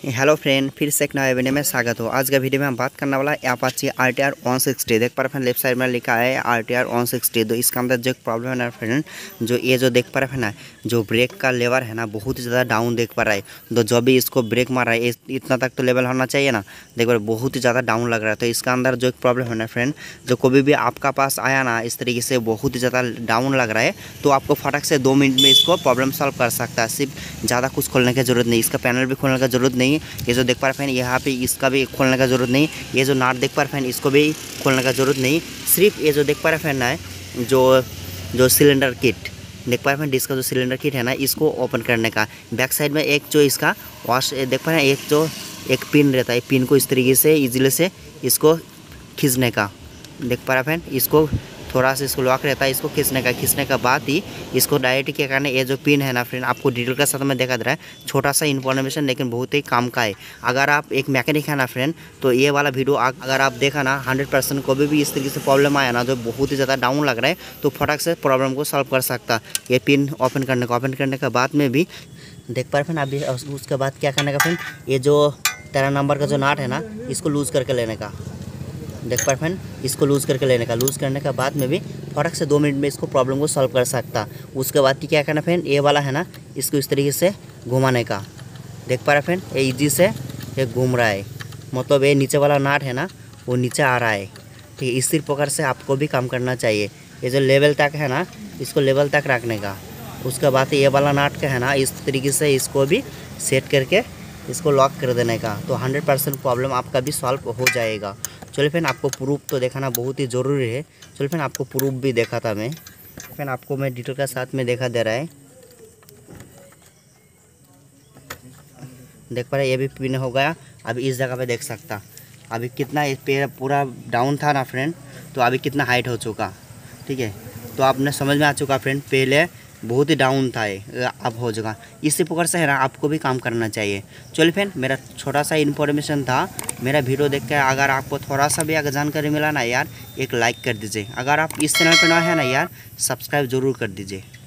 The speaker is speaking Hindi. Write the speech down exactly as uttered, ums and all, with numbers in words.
हेलो फ्रेंड, फिर से एक नए वीडियो में स्वागत हो। आज का वीडियो में हम बात करने वाला है Apache R T R one sixty. देख पा रहे हैं लेफ्ट साइड में लिखा है R T R one sixty. तो इसका अंदर जो प्रॉब्लम है ना फ्रेंड, जो ये जो देख पा रहे हैं ना, जो ब्रेक का लेवल है ना बहुत ही ज़्यादा डाउन देख पा रहा है। तो जो भी इसको ब्रेक मार रहा है इतना तक तो लेवल होना चाहिए ना, देख पा रहे बहुत ही ज़्यादा डाउन लग रहा है। तो इसका अंदर जो एक प्रॉब्लम है ना फ्रेंड, जो कभी भी आपका पास आया ना इस तरीके से बहुत ही ज़्यादा डाउन लग रहा है, तो आपको फटक से दो मिनट में इसको प्रॉब्लम सॉल्व कर सकता है। सिर्फ ज़्यादा कुछ खोलने की ज़रूरत नहीं, इसका पैनल भी खोलने की ज़रूरत नहीं। ये जो देख पा फैन यहाँ पे इसका भी खोलने का ज़रूरत नहीं। ये जो नाट देख पा रहे फैन इसको भी खोलने का ज़रूरत नहीं। सिर्फ ये जो देख पा रहे फैन है, जो जो सिलेंडर किट देख पा रहे फैन, इसका जो सिलेंडर किट है ना इसको ओपन करने का। बैक साइड में एक जो इसका वॉश देख पा रहे हैं, एक जो एक पिन रहता है, पिन को इस तरीके से इजीली से इसको खींचने का देख पा रहे फैन। इसको थोड़ा सा इसको लॉक रहता है, इसको खींचने का खींचने का बाद ही इसको डायरेक्ट क्या करना है। ये जो पिन है ना फ्रेंड, आपको डिटेल के साथ में देखा दे रहा है, छोटा सा इन्फॉर्मेशन लेकिन बहुत ही काम का है। अगर आप एक मैकेनिक है ना फ्रेंड, तो ये वाला वीडियो अगर आप देखा ना हंड्रेड परसेंट कभी भी इस तरीके से प्रॉब्लम आया ना जो बहुत ही ज़्यादा डाउन लग रहा है, तो फटाक से प्रॉब्लम को सॉल्व कर सकता। ये पिन ओपन करने का ओपन करने के बाद में भी देख पा रहे फ्रेंड। अभी उसके बाद क्या करने का फ्रेंड, ये जो तेरह नंबर का जो नाट है ना इसको लूज़ करके लेने का। देख पा फ्रेंड, इसको लूज़ करके लेने का। लूज़ करने के बाद में भी फटक से दो मिनट में इसको प्रॉब्लम को सॉल्व कर सकता। उसके बाद क्या करना फ्रेंड, ये वाला है ना इसको इस तरीके से घुमाने का। देख पा रहे फ्रेंड, ये इजी से ये घूम रहा है, मतलब ये नीचे वाला नाट है ना वो नीचे आ रहा है। ठीक है, इसी प्रकार से आपको भी काम करना चाहिए। ये जो लेवल तक है ना इसको लेवल तक रखने का। उसके बाद ये वाला नाट का है ना इस तरीके से इसको भी सेट करके इसको लॉक कर देने का। तो हंड्रेड परसेंट प्रॉब्लम आपका भी सॉल्व हो जाएगा। चलिए फ्रेंड, आपको प्रूफ तो दिखाना बहुत ही ज़रूरी है। चलिए फ्रेंड, आपको प्रूफ भी देखा था मैं फ्रेंड, आपको मैं डिटेल का साथ में देखा दे रहा है। देख पा रहे ये भी पिन हो गया। अभी इस जगह पे देख सकता अभी कितना पैर पूरा डाउन था ना फ्रेंड, तो अभी कितना हाइट हो चुका। ठीक है, तो आपने समझ में आ चुका फ्रेंड, पहले बहुत ही डाउन था ये, अब हो जाएगा। इसी प्रकार से है ना आपको भी काम करना चाहिए। चलिए फ्रेंड, मेरा छोटा सा इन्फॉर्मेशन था। मेरा वीडियो देख के अगर आपको थोड़ा सा भी अगर जानकारी मिला ना यार, एक लाइक कर दीजिए। अगर आप इस चैनल पर नए हैं ना यार, सब्सक्राइब जरूर कर दीजिए।